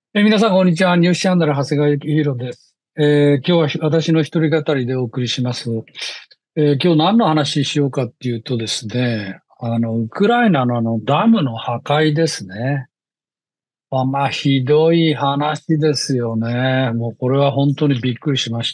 皆さん、こんにちは。ニュースチャンネル、長谷川幸宏です。今日は私の一人語りでお送りします。今日何の話しようかっていうとですね、ウクライナのダムの破壊ですね。ひどい話ですよね。もうこれは本当にびっくりしました。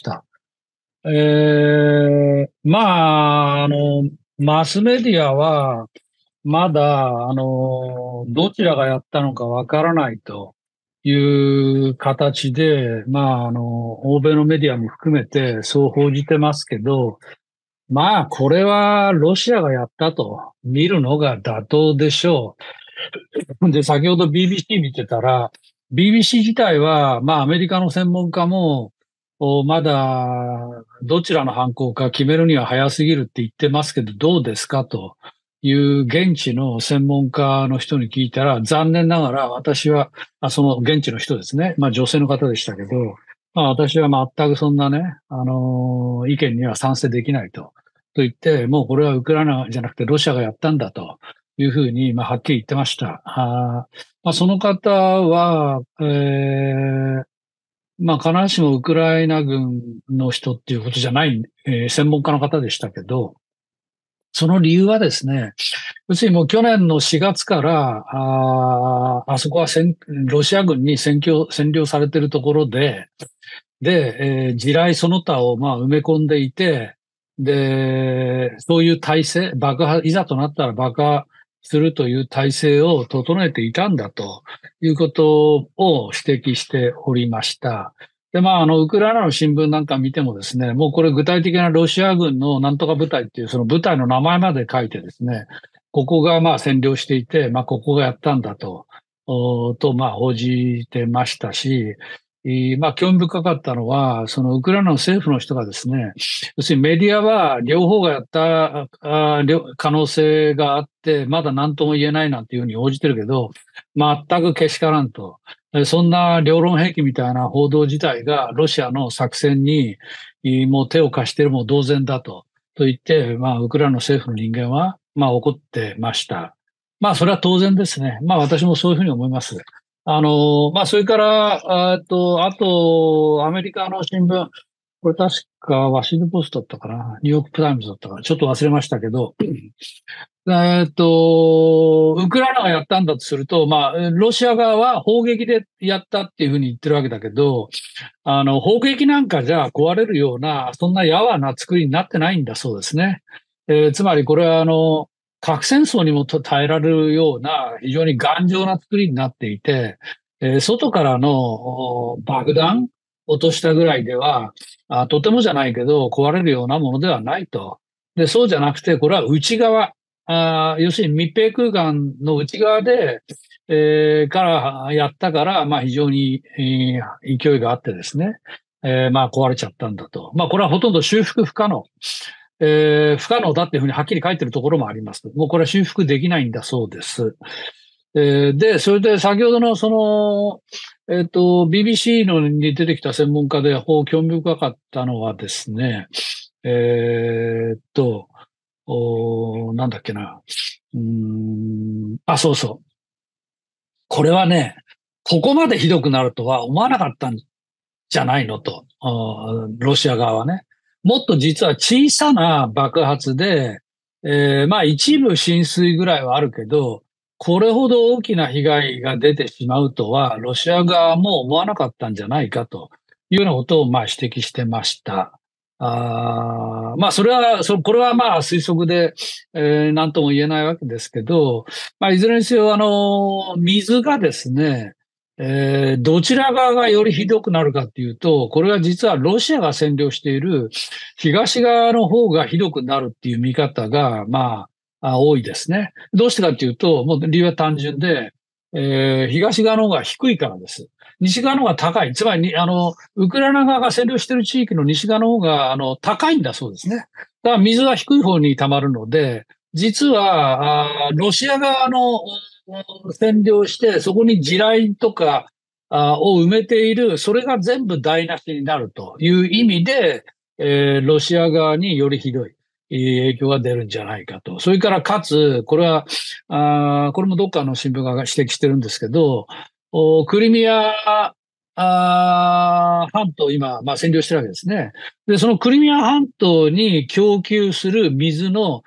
マスメディアは、まだ、どちらがやったのかわからないという形で、欧米のメディアも含めてそう報じてますけど、これはロシアがやったと見るのが妥当でしょう。で、先ほど BBC 見てたら、BBC 自体は、アメリカの専門家も、まだ、どちらの犯行か決めるには早すぎるって言ってますけど、どうですかという現地の専門家の人に聞いたら、残念ながら私は、その現地の人ですね。女性の方でしたけど、私は全くそんなね、意見には賛成できないと言って、もうこれはウクライナじゃなくてロシアがやったんだというふうに、はっきり言ってました。その方は、必ずしもウクライナ軍の人っていうことじゃない、専門家の方でしたけど、その理由はですね、要するにもう去年の4月から、あそこはロシア軍に占領されているところで、地雷その他を埋め込んでいて、で、そういう体制、いざとなったら爆破するという体制を整えていたんだということを指摘しておりました。で、ウクライナの新聞なんか見てもですね、もうこれ具体的なロシア軍のなんとか部隊っていうその部隊の名前まで書いてですね、ここが占領していて、ここがやったんだと報じてましたし、興味深かったのは、そのウクライナの政府の人がですね、要するにメディアは両方がやった可能性があって、まだ何とも言えないなんていうふうに応じてるけど、全くけしからんと。そんな両論兵器みたいな報道自体がロシアの作戦にもう手を貸しているも同然だと言って、ウクライナの政府の人間は、怒ってました。それは当然ですね。私もそういうふうに思います。それから、あと、アメリカの新聞、これ確かワシントンポストだったかな、ニューヨークタイムズだったかな、ちょっと忘れましたけど、ウクライナがやったんだとすると、ロシア側は砲撃でやったっていうふうに言ってるわけだけど、砲撃なんかじゃ壊れるような、そんなやわな作りになってないんだそうですね。つまりこれは核戦争にも耐えられるような非常に頑丈な作りになっていて、外からの爆弾落としたぐらいでは、とてもじゃないけど壊れるようなものではないと。で、そうじゃなくて、これは内側、要するに密閉空間の内側で、からやったから、非常に、勢いがあってですね、壊れちゃったんだと。これはほとんど修復不可能。不可能だっていうふうにはっきり書いてるところもあります。もうこれは修復できないんだそうです。で、それで先ほどのBBC のに出てきた専門家で、興味深かったのはですね、えーっと、なんだっけな。そうそう。これはね、ここまでひどくなるとは思わなかったんじゃないのと、ロシア側はね。もっと実は小さな爆発で、一部浸水ぐらいはあるけど、これほど大きな被害が出てしまうとは、ロシア側も思わなかったんじゃないかというようなことを指摘してました。これは推測で、何とも言えないわけですけど、いずれにせよ、水がですね、どちら側がよりひどくなるかっていうと、これは実はロシアが占領している東側の方がひどくなるっていう見方が、多いですね。どうしてかっていうと、もう理由は単純で、東側の方が低いからです。西側の方が高い。つまりに、ウクライナ側が占領している地域の西側の方が、高いんだそうですね。だから水は低い方に溜まるので、実は、ロシア側の占領して、そこに地雷とかを埋めている、それが全部台無しになるという意味で、ロシア側によりひどい影響が出るんじゃないかと。それからかつ、これは、これもどっかの新聞が指摘してるんですけど、 クリミア半島を今、占領してるわけですね。で、そのクリミア半島に供給する水の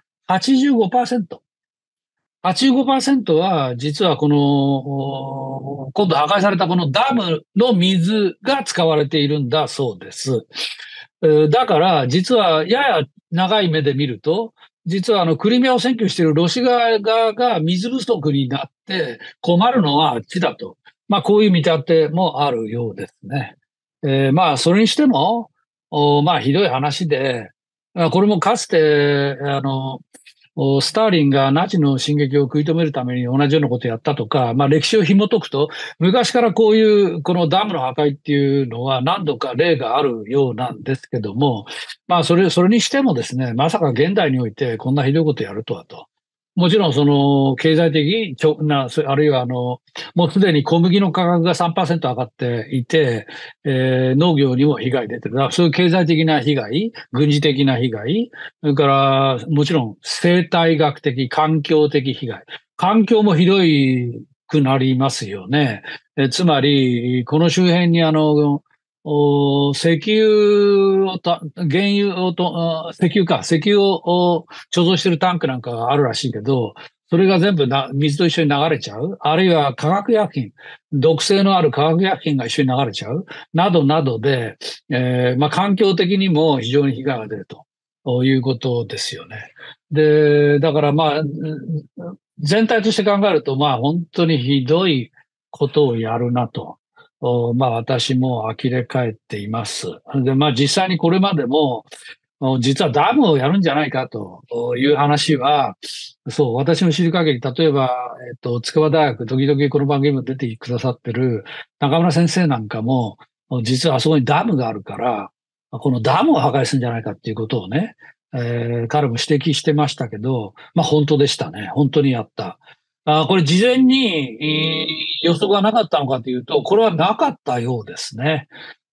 85%。85%は、実はこの、今度破壊されたこのダムの水が使われているんだそうです。だから、実はやや長い目で見ると、実はクリミアを占拠しているロシア側が水不足になって困るのはあっちだと。こういう見立てもあるようですね。それにしても、ひどい話で、これもかつて、スターリンがナチの進撃を食い止めるために同じようなことをやったとか、歴史を紐解くと、昔からこういうこのダムの破壊っていうのは何度か例があるようなんですけども、それにしてもですね、まさか現代においてこんなひどいことをやるとはと。もちろんその経済的あるいはもうすでに小麦の価格が3%上がっていて、農業にも被害出てる。だからそういう経済的な被害、軍事的な被害、それからもちろん生態学的、環境的被害。環境もひどいくなりますよね。つまり、この周辺に石油を原油を石油を貯蔵してるタンクなんかがあるらしいけど、それが全部水と一緒に流れちゃう。あるいは化学薬品、毒性のある化学薬品が一緒に流れちゃう。などなどで、環境的にも非常に被害が出るということですよね。で、だから全体として考えると、本当にひどいことをやるなと。私も呆れ返っています。で、実際にこれまでも、実はダムをやるんじゃないかという話は、そう、私の知る限り、例えば、筑波大学、時々この番組にも出てくださってる中村先生なんかも、実はあそこにダムがあるから、このダムを破壊するんじゃないかっていうことをね、彼も指摘してましたけど、本当でしたね。本当にやった。これ事前に、予測がなかったのかというと、これはなかったようですね。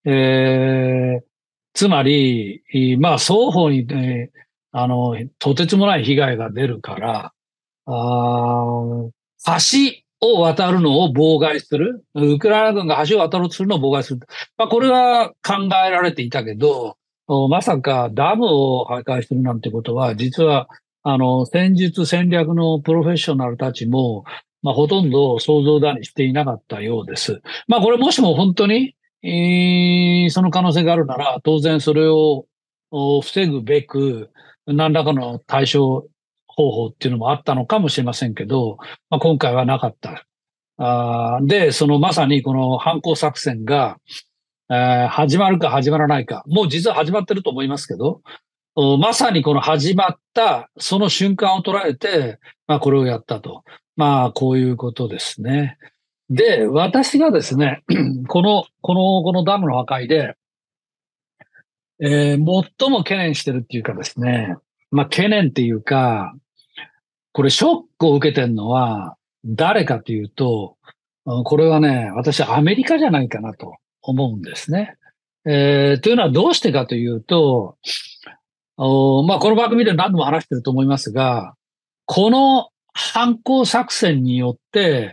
つまり、双方に、とてつもない被害が出るから、橋を渡るのを妨害する。ウクライナ軍が橋を渡ろうとするのを妨害する。これは考えられていたけど、まさかダムを破壊するなんてことは、実は、戦術戦略のプロフェッショナルたちも、ほとんど想像だにしていなかったようです。これもしも本当に、その可能性があるなら、当然それを防ぐべく、何らかの対処方法っていうのもあったのかもしれませんけど、今回はなかった。で、そのまさにこの反攻作戦が、始まるか始まらないか、もう実は始まってると思いますけど、まさにこの始まったその瞬間を捉えて、これをやったと。こういうことですね。で、私がですね、このダムの破壊で、最も懸念してるっていうかですね、懸念っていうか、これショックを受けてるのは誰かというと、これはね、私アメリカじゃないかなと思うんですね。というのはどうしてかというと、この番組で何度も話してると思いますが、この反攻作戦によって、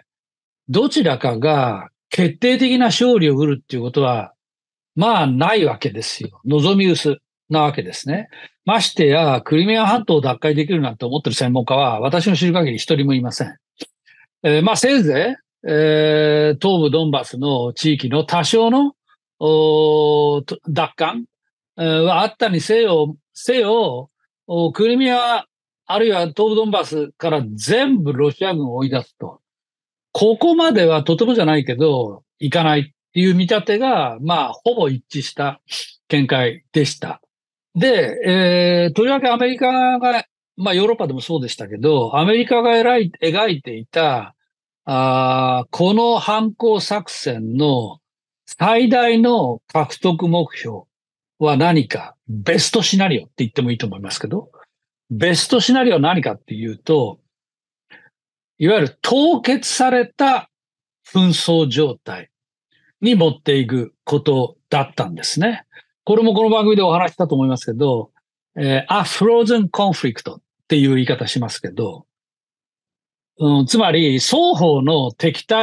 どちらかが決定的な勝利を得るっていうことは、ないわけですよ。望み薄なわけですね。ましてや、クリミア半島を奪回できるなんて思ってる専門家は、私の知る限り一人もいません。せいぜい、東部ドンバスの地域の多少の奪還はあったにせよ、クリミア、あるいは東部ドンバスから全部ロシア軍を追い出すと。ここまではとてもじゃないけど、いかないっていう見立てが、ほぼ一致した見解でした。で、とりわけアメリカが、ヨーロッパでもそうでしたけど、アメリカが描いていた、この反攻作戦の最大の獲得目標は何か、ベストシナリオって言ってもいいと思いますけど、ベストシナリオは何かっていうと、いわゆる凍結された紛争状態に持っていくことだったんですね。これもこの番組でお話したと思いますけど、a frozen conflict っていう言い方しますけど、つまり双方の敵対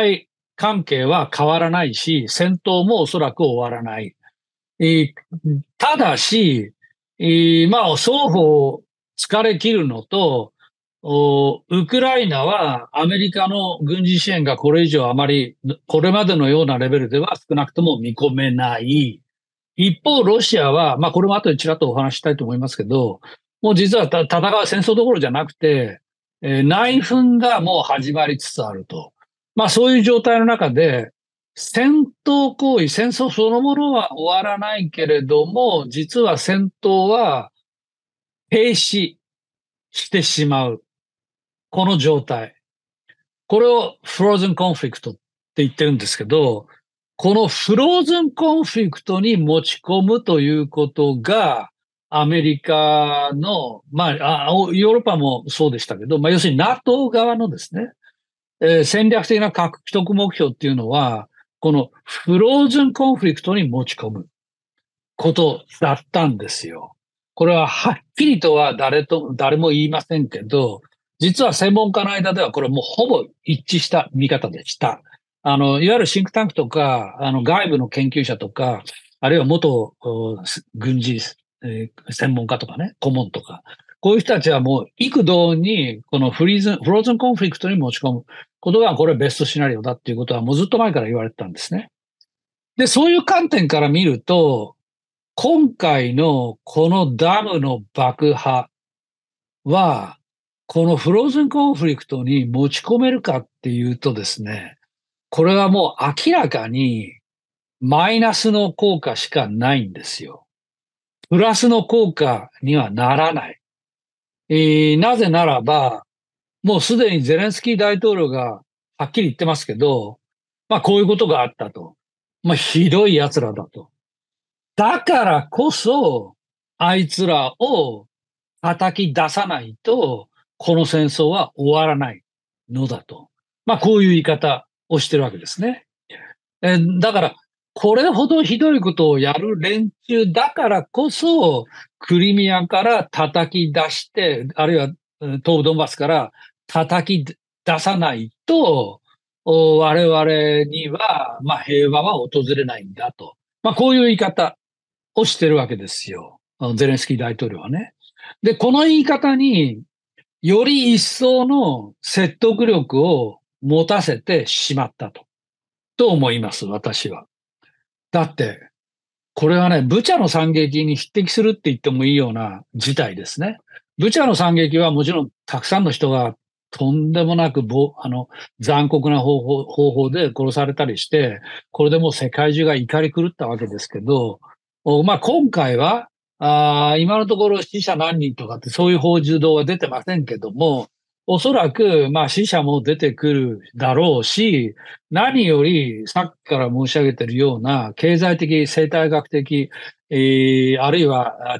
関係は変わらないし、戦闘もおそらく終わらない。えーただし、まあ、双方疲れ切るのと、ウクライナはアメリカの軍事支援がこれ以上あまり、これまでのようなレベルでは少なくとも見込めない。一方、ロシアは、まあ、これも後でちらっとお話ししたいと思いますけど、もう実は戦う戦争どころじゃなくて、内紛がもう始まりつつあると。まあ、そういう状態の中で、戦闘行為、戦争そのものは終わらないけれども、実は戦闘は停止してしまう。この状態。これをフローズンコンフリクトって言ってるんですけど、このフローズンコンフリクトに持ち込むということが、アメリカの、まあ、ヨーロッパもそうでしたけど、まあ、要するに NATO 側のですね、戦略的な獲得目標っていうのは、このフローズンコンフリクトに持ち込むことだったんですよ。これははっきりとは誰も言いませんけど、実は専門家の間ではこれもうほぼ一致した見方でした。いわゆるシンクタンクとか、外部の研究者とか、あるいは元軍事、専門家とかね、顧問とか、こういう人たちはもう幾度にこのフローズンコンフリクトに持ち込むことがこれベストシナリオだっていうことはもうずっと前から言われてたんですね。で、そういう観点から見ると、今回のこのダムの爆破は、このフローズンコンフリクトに持ち込めるかっていうとですね、これはもう明らかにマイナスの効果しかないんですよ。プラスの効果にはならない。なぜならば、もうすでにゼレンスキー大統領がはっきり言ってますけど、まあこういうことがあったと。まあひどい奴らだと。だからこそ、あいつらを叩き出さないと、この戦争は終わらないのだと。まあ、こういう言い方をしてるわけですね。だから、これほどひどいことをやる連中だからこそ、クリミアから叩き出して、あるいは東部ドンバスから叩き出さないと、我々には、まあ、平和は訪れないんだと。まあ、こういう言い方をしてるわけですよ。ゼレンスキー大統領はね。で、この言い方により一層の説得力を持たせてしまったと思います、私は。だって、これはね、ブチャの惨劇に匹敵するって言ってもいいような事態ですね。ブチャの惨劇はもちろんたくさんの人がとんでもなく残酷な方法で殺されたりして、これでもう世界中が怒り狂ったわけですけど、まあ今回は、今のところ死者何人とかってそういう報道は出てませんけども、おそらく、まあ死者も出てくるだろうし、何よりさっきから申し上げているような経済的、生態学的、あるいは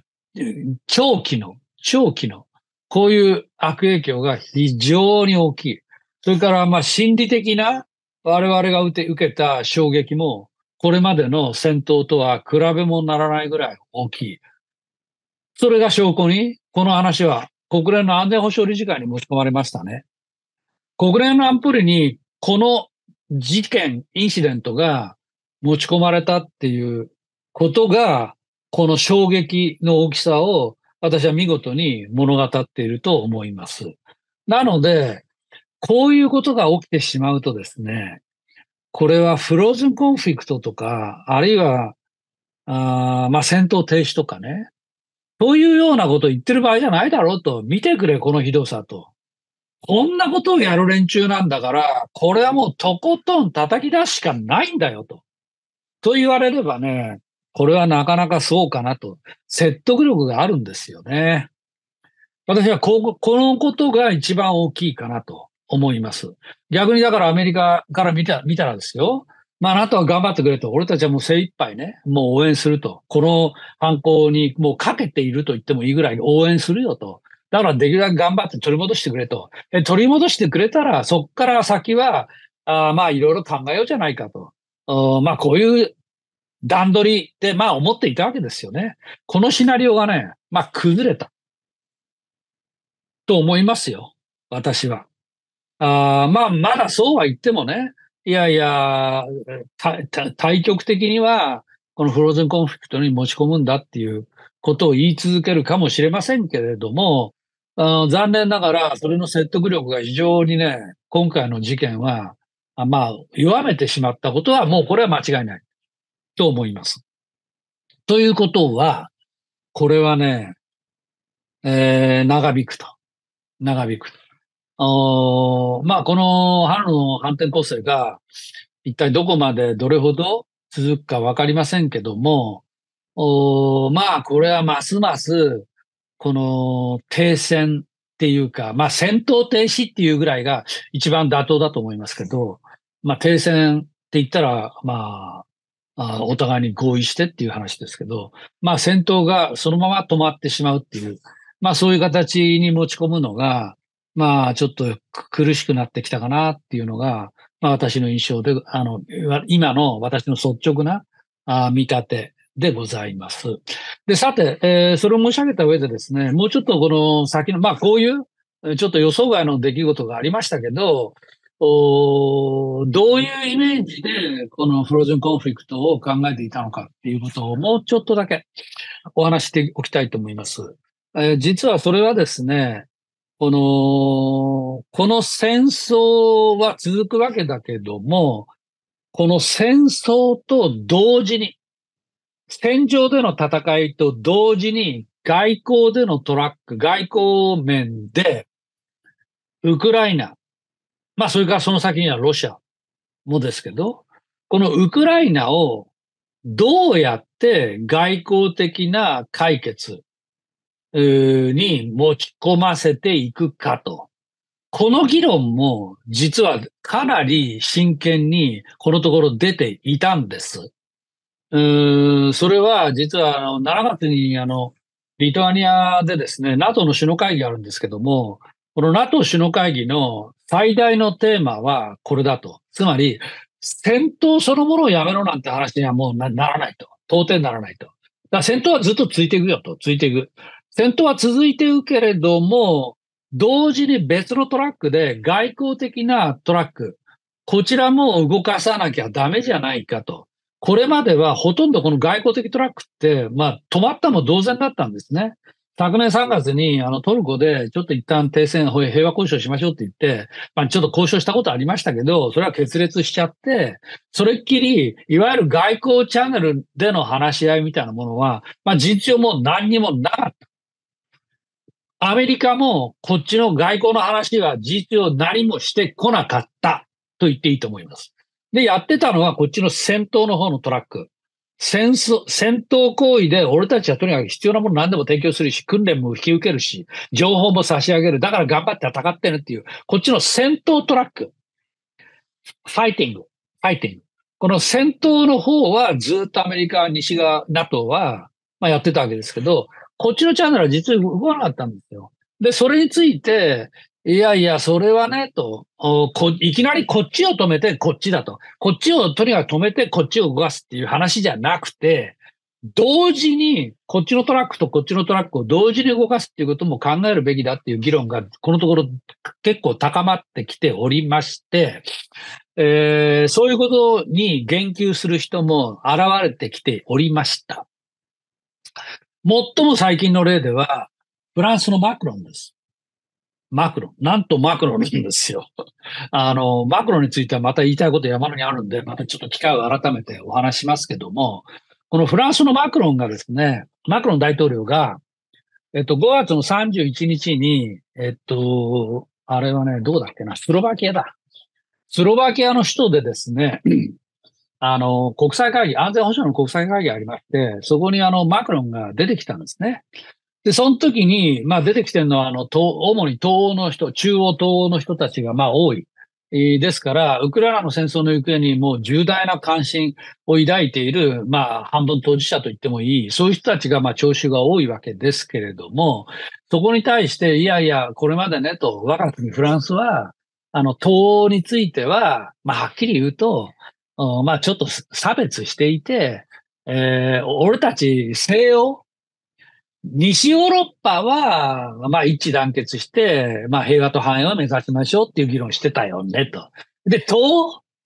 長期の、こういう悪影響が非常に大きい。それからまあ心理的な我々が受けた衝撃も、これまでの戦闘とは比べ物にならないぐらい大きい。それが証拠に、この話は国連の安全保障理事会に持ち込まれましたね。国連の安保理にこの事件、インシデントが持ち込まれたっていうことが、この衝撃の大きさを私は見事に物語っていると思います。なので、こういうことが起きてしまうとですね、これはフローズンコンフリクトとか、あるいは、まあ戦闘停止とかね、そういうようなことを言ってる場合じゃないだろうと、見てくれ、このひどさと。こんなことをやる連中なんだから、これはもうとことん叩き出すしかないんだよと。と言われればね、これはなかなかそうかなと。説得力があるんですよね。私はこのことが一番大きいかなと思います。逆にだからアメリカから見たらですよ。まあ、あなたは頑張ってくれと。俺たちはもう精一杯ね、もう応援すると。この犯行にもうかけていると言ってもいいぐらい応援するよと。だからできるだけ頑張って取り戻してくれと。取り戻してくれたら、そっから先は、まあいろいろ考えようじゃないかと。まあこういう段取りで、まあ思っていたわけですよね。このシナリオがね、まあ崩れたと思いますよ。私は。まあまだそうは言ってもね、 いやいや、対極的には、このフローズンコンフリクトに持ち込むんだっていうことを言い続けるかもしれませんけれども、残念ながら、それの説得力が非常にね、今回の事件は、まあ、弱めてしまったことは、もうこれは間違いないと思います。ということは、これはね、長引くと。長引く。まあ、この春の反転攻勢が、一体どこまでどれほど続くかわかりませんけども、まあ、これはますます、この停戦っていうか、まあ、戦闘停止っていうぐらいが一番妥当だと思いますけど、まあ、停戦って言ったら、まあ、お互いに合意してっていう話ですけど、まあ、戦闘がそのまま止まってしまうっていう、まあ、そういう形に持ち込むのが、まあ、ちょっと苦しくなってきたかなっていうのが、まあ、私の印象で、今の私の率直な見立てでございます。で、さて、それを申し上げた上でですね、もうちょっとこの先の、まあ、こういう、ちょっと予想外の出来事がありましたけど、どういうイメージでこのフローズンコンフリクトを考えていたのかっていうことをもうちょっとだけお話しておきたいと思います。実はそれはですね、この戦争は続くわけだけども、この戦争と同時に、戦場での戦いと同時に外交でのトラック、外交面でウクライナ、まあそれからその先にはロシアもですけど、このウクライナをどうやって外交的な解決に持ち込ませていくかと。この議論も実はかなり真剣にこのところ出ていたんです。それは実は7月にリトアニアでですね、NATO の首脳会議があるんですけども、この NATO 首脳会議の最大のテーマはこれだと。つまり、戦闘そのものをやめろなんて話にはもうならないと。到底ならないと。だから戦闘はずっと続いていくよと。続いていく。戦闘は続いていくけれども、同時に別のトラックで外交的なトラック、こちらも動かさなきゃダメじゃないかと。これまではほとんどこの外交的トラックって、まあ、止まったも同然だったんですね。昨年3月にトルコでちょっと一旦停戦、平和交渉しましょうって言って、まあ、ちょっと交渉したことありましたけど、それは決裂しちゃって、それっきり、いわゆる外交チャンネルでの話し合いみたいなものは、まあ、事実上もう何にもなかった。アメリカもこっちの外交の話は事実上何もしてこなかったと言っていいと思います。で、やってたのはこっちの戦闘の方のトラック。戦闘行為で俺たちはとにかく必要なもの何でも提供するし、訓練も引き受けるし、情報も差し上げる。だから頑張って戦ってねっていう、こっちの戦闘トラック。ファイティング。ファイティング。この戦闘の方はずっとアメリカ、西側、NATO は、まあ、やってたわけですけど、こっちのチャンネルは実は動かなかったんですよ。で、それについて、いやいや、それはね、と、いきなりこっちを止めてこっちだと。こっちをとにかく止めてこっちを動かすっていう話じゃなくて、同時に、こっちのトラックとこっちのトラックを同時に動かすっていうことも考えるべきだっていう議論が、このところ結構高まってきておりまして、そういうことに言及する人も現れてきておりました。最も最近の例では、フランスのマクロンです。マクロン。なんとマクロンなんですよ。マクロンについてはまた言いたいこと山のにあるんで、またちょっと機会を改めてお話しますけども、このフランスのマクロンがですね、マクロン大統領が、5月の31日に、あれはね、どこだっけな、スロバキアだ。スロバキアの首都でですね、国際会議、安全保障の国際会議がありまして、そこにマクロンが出てきたんですね。で、その時に、まあ出てきてるのは、主に東欧の人、中央東欧の人たちがまあ多い。ですから、ウクライナの戦争の行方にもう重大な関心を抱いている、まあ半分当事者と言ってもいい、そういう人たちがまあ聴衆が多いわけですけれども、そこに対して、いやいや、これまでねと、我が国フランスは、東欧については、まあはっきり言うと、まあちょっと差別していて、俺たち西欧、西ヨーロッパは、まあ一致団結して、まあ平和と繁栄を目指しましょうっていう議論してたよねと。で、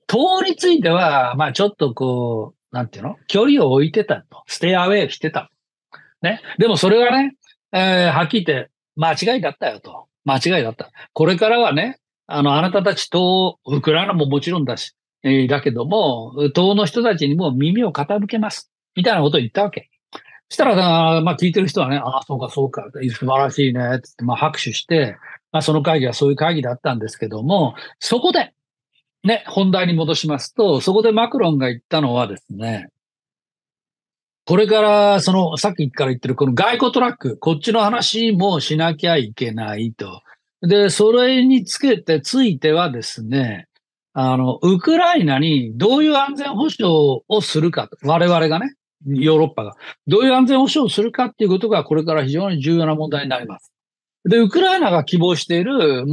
党については、まあちょっとこう、なんていうの距離を置いてたと。ステイアウェイしてた。ね。でもそれはね、はっきり言って間違いだったよと。間違いだった。これからはね、あなたたち党、ウクライナももちろんだし、だけども、党の人たちにも耳を傾けます。みたいなことを言ったわけ。したら、まあ聞いてる人はね、ああ、そうか、そうか、素晴らしいね、つって、まあ拍手して、まあその会議はそういう会議だったんですけども、そこで、ね、本題に戻しますと、そこでマクロンが言ったのはですね、これから、さっきから言ってるこの外交トラック、こっちの話もしなきゃいけないと。で、それについてはですね、ウクライナにどういう安全保障をするかと、我々がね、ヨーロッパが、どういう安全保障をするかっていうことがこれから非常に重要な問題になります。で、ウクライナが希望している、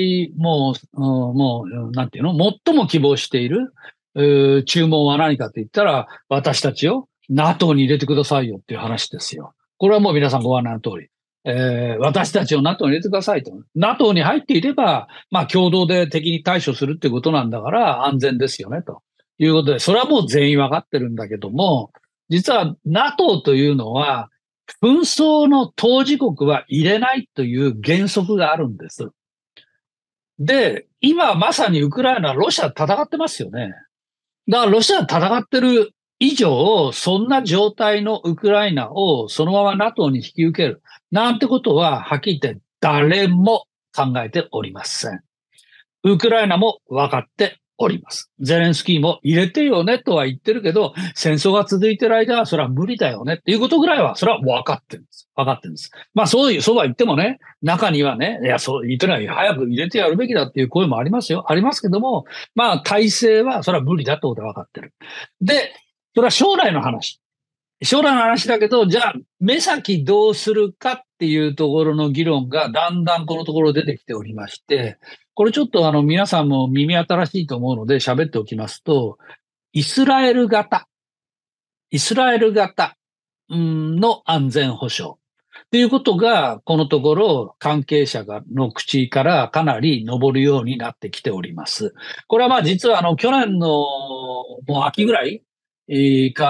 なんていうの最も希望している、注文は何かと言ったら、私たちを NATO に入れてくださいよっていう話ですよ。これはもう皆さんご案内の通り。私たちを NATO に入れてくださいと。NATO に入っていれば、まあ共同で敵に対処するっていうことなんだから安全ですよね、ということで、それはもう全員わかってるんだけども、実は NATO というのは、紛争の当事国は入れないという原則があるんです。で、今まさにウクライナ、ロシア戦ってますよね。だからロシア戦ってる以上、そんな状態のウクライナをそのまま NATO に引き受ける。なんてことは、はっきり言って誰も考えておりません。ウクライナも分かっております。ゼレンスキーも入れてよねとは言ってるけど、戦争が続いてる間はそれは無理だよねっていうことぐらいは、それは分かってるんです。分かってるんです。まあそうは言ってもね、中にはね、いや、そう言ってない、早く入れてやるべきだっていう声もありますよ。ありますけども、まあ体制はそれは無理だってことは分かってる。で、それは将来の話。将来の話だけど、じゃあ、目先どうするかっていうところの議論がだんだんこのところ出てきておりまして、これちょっと皆さんも耳新しいと思うので喋っておきますと、イスラエル型、イスラエル型の安全保障。っていうことが、このところ関係者の口からかなり上るようになってきております。これはまあ実は去年のもう秋ぐらいから、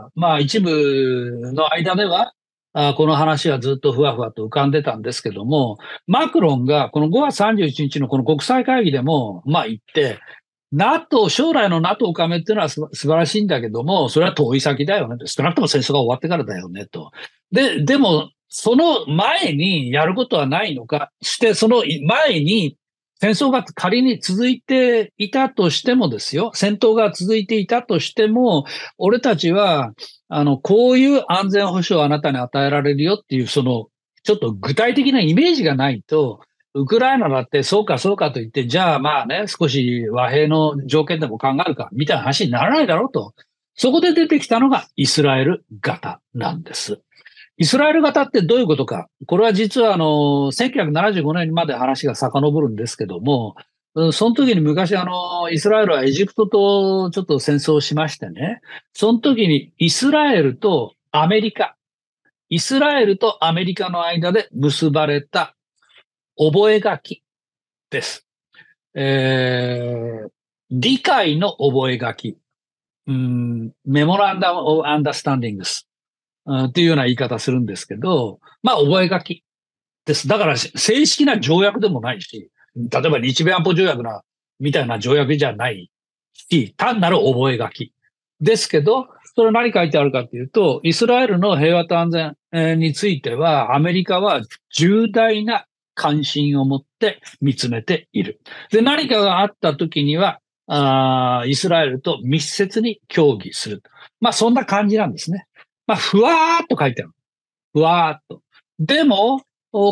まあ一部の間では、この話はずっとふわふわと浮かんでたんですけども、マクロンがこの5月31日のこの国際会議でも、まあ言って、NATO、将来の NATO 加盟っていうのは素晴らしいんだけども、それは遠い先だよね。少なくとも戦争が終わってからだよね、と。でも、その前にやることはないのか。して、その前に戦争が仮に続いていたとしてもですよ。戦闘が続いていたとしても、俺たちは、こういう安全保障をあなたに与えられるよっていう、ちょっと具体的なイメージがないと、ウクライナだってそうかそうかと言って、じゃあまあね、少し和平の条件でも考えるか、みたいな話にならないだろうと。そこで出てきたのがイスラエル型なんです。イスラエル型ってどういうことか。これは実は1975年まで話が遡るんですけども、その時に昔イスラエルはエジプトとちょっと戦争をしましてね、その時にイスラエルとアメリカ、イスラエルとアメリカの間で結ばれた覚書です。理解の覚書。メモランダム・オブ・アンダースタンディングス。っていうような言い方するんですけど、まあ、覚書です。だから、正式な条約でもないし、例えば日米安保条約みたいな条約じゃないし、単なる覚書ですけど、それ何書いてあるかというと、イスラエルの平和と安全については、アメリカは重大な関心を持って見つめている。で、何かがあった時には、イスラエルと密接に協議する。まあ、そんな感じなんですね。まあ、ふわーっと書いてある。ふわーっと。でも、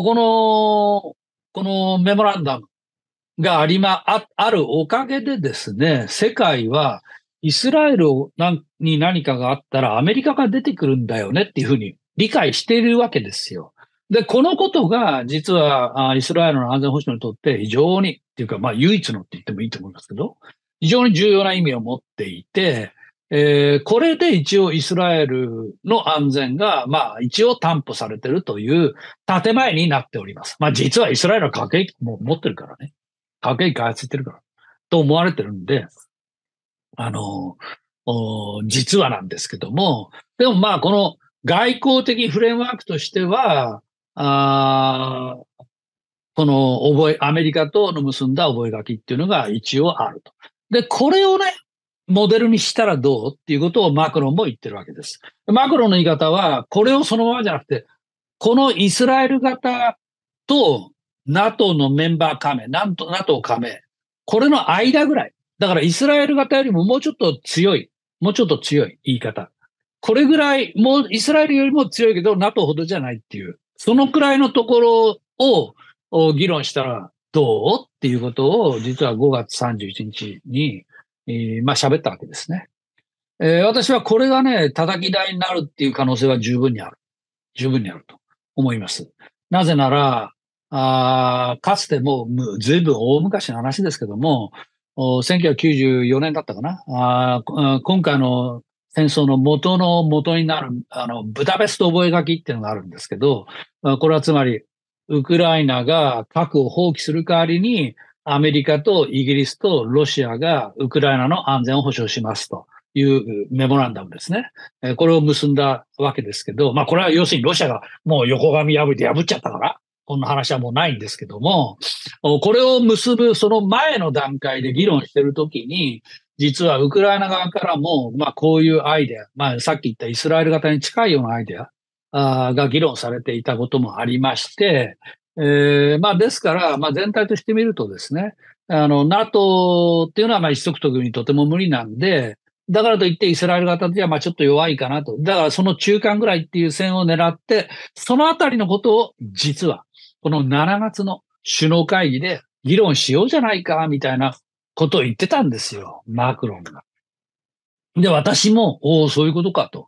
このメモランダムがあるおかげでですね、世界はイスラエルに何かがあったらアメリカが出てくるんだよねっていうふうに理解しているわけですよ。で、このことが実はイスラエルの安全保障にとって非常にっていうか、まあ唯一のって言ってもいいと思いますけど、非常に重要な意味を持っていて、これで一応イスラエルの安全が、まあ一応担保されているという建前になっております。まあ実はイスラエルは核兵器も持ってるからね。核兵器開発してるから。と思われてるんで、 あの、実はなんですけども、でもまあ、この外交的フレームワークとしては、このアメリカとの結んだ覚書っていうのが一応あると。で、これをね、モデルにしたらどうっていうことをマクロンも言ってるわけです。マクロンの言い方は、これをそのままじゃなくて、このイスラエル型と NATO のメンバー加盟、NATO 加盟、これの間ぐらい。だからイスラエル型よりももうちょっと強い、もうちょっと強い言い方。これぐらい、もうイスラエルよりも強いけど NATO ほどじゃないっていう、そのくらいのところを議論したらどうっていうことを実は5月31日に、まあ喋ったわけですね。私はこれがね、叩き台になるっていう可能性は十分にある。十分にあると思います。なぜなら、かつてもうずいぶん大昔の話ですけども、1994年だったかな。今回の戦争の元になる、ブダペスト覚書っていうのがあるんですけど、これはつまり、ウクライナが核を放棄する代わりに、アメリカとイギリスとロシアがウクライナの安全を保障しますというメモランダムですね。これを結んだわけですけど、まあこれは要するにロシアがもう横紙破っちゃったから、こんな話はもうないんですけども、これを結ぶその前の段階で議論しているときに、実はウクライナ側からも、まあこういうアイデア、まあさっき言ったイスラエル型に近いようなアイデアが議論されていたこともありまして、まあですから、まあ全体として見るとですね、NATO っていうのはまあ一足飛びにとても無理なんで、だからといってイスラエル型ではまあちょっと弱いかなと。だからその中間ぐらいっていう線を狙って、そのあたりのことを実はこの7月の首脳会議で議論しようじゃないかみたいなことを言ってたんですよ、マクロンが。で、私も、そういうことかと。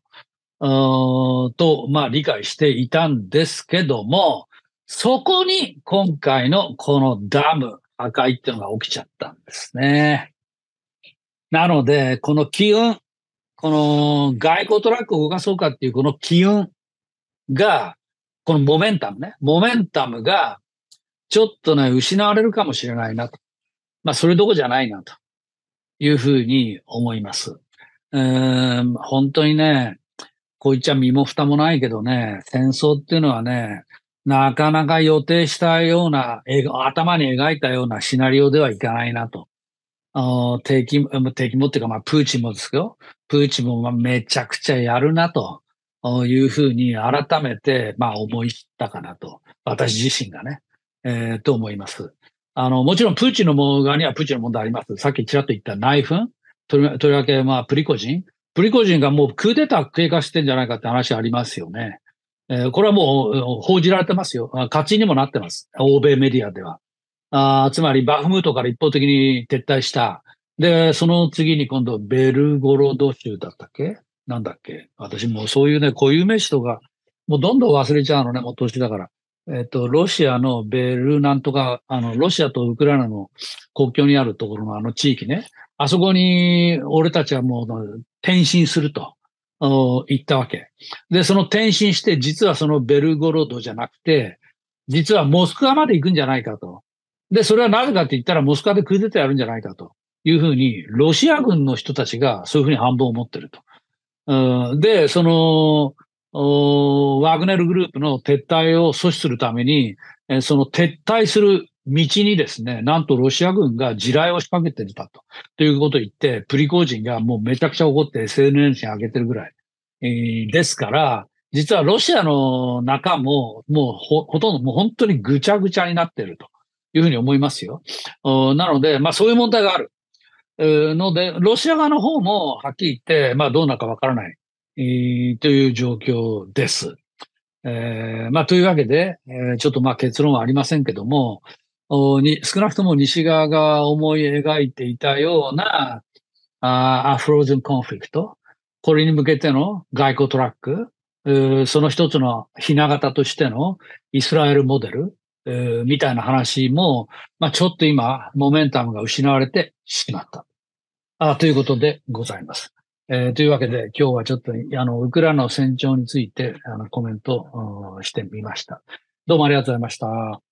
まあ理解していたんですけども、そこに今回のこのダム破壊っていうのが起きちゃったんですね。なので、この機運、この外交トラックを動かそうかっていうこの機運が、このモメンタムがちょっとね、失われるかもしれないなと。まあ、それどころじゃないなというふうに思います。本当にね、こう言っちゃ身も蓋もないけどね、戦争っていうのはね、なかなか予定したような、頭に描いたようなシナリオではいかないなと。敵もっていうか、まあ、プーチンもですよ。プーチンもまあめちゃくちゃやるなというふうに改めて、まあ、思い知ったかなと。私自身がね、と思います。もちろんプーチンの側にはプーチンの問題あります。さっきちらっと言った内紛とりわけ、まあ、プリコジンがもうクーデター経過してんじゃないかって話ありますよね。これはもう報じられてますよ。勝ちにもなってます。欧米メディアでは。つまりバフムートから一方的に撤退した。で、その次に今度ベルゴロド州だったっけなんだっけ私もうそういうね、固有名詞とか、もうどんどん忘れちゃうのね、もう年だから。ロシアのベルなんとか、ロシアとウクライナの国境にあるところのあの地域ね。あそこに俺たちはもう転身すると言ったわけ。で、その転身して実はそのベルゴロドじゃなくて、実はモスクワまで行くんじゃないかと。で、それはなぜかって言ったら、モスクワでクーデターやるんじゃないかというふうに、ロシア軍の人たちがそういうふうに反応を持ってると。で、その、ワグネルグループの撤退を阻止するために、その撤退する道にですね、なんとロシア軍が地雷を仕掛けてたということを言って、プリコージンがもうめちゃくちゃ怒って SNS に上げてるぐらい。ですから、実はロシアの中も、もうほとんど、もう本当にぐちゃぐちゃになっているというふうに思いますよ。なので、まあそういう問題がある。ので、ロシア側の方もはっきり言って、まあどうなるかわからない、という状況です。まあというわけで、ちょっとまあ結論はありませんけども、少なくとも西側が思い描いていたような、フローズンコンフリクト、これに向けての外交トラック、その一つのひな形としてのイスラエルモデル、みたいな話も、まあ、ちょっと今、モメンタムが失われてしまった。ということでございます。というわけで、今日はちょっと、ウクライナの戦況について、コメントしてみました。どうもありがとうございました。